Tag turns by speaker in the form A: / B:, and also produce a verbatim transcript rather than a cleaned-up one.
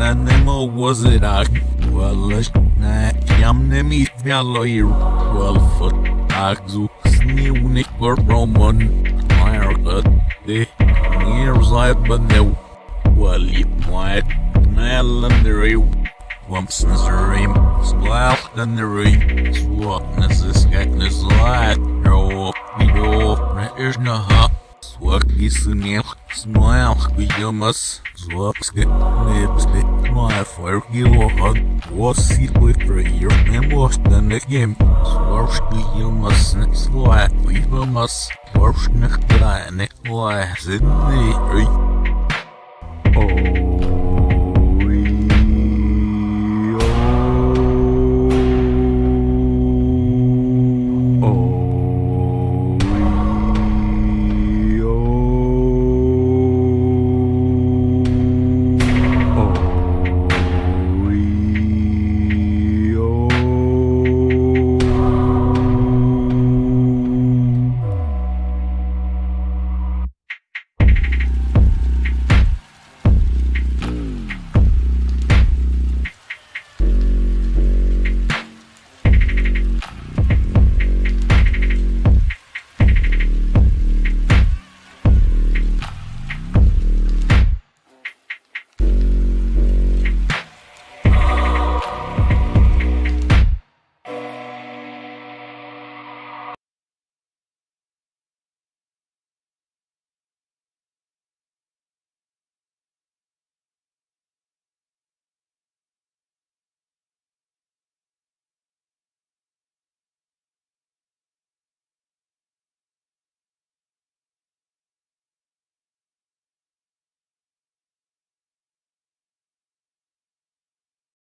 A: Nemo was it I well I'm nemi galloy well foot Agzu Sneunic or Roman America the years I've been there well you might Melandary Wumps Nazarene Splash and the ring Swapness is getness light No no there's no hop Swaki Sunil Smile we must Swaps get nips my fire you hug was it with prayer and was the next game Swarsh you must slap we must Swarsh neck line neck why is it the oh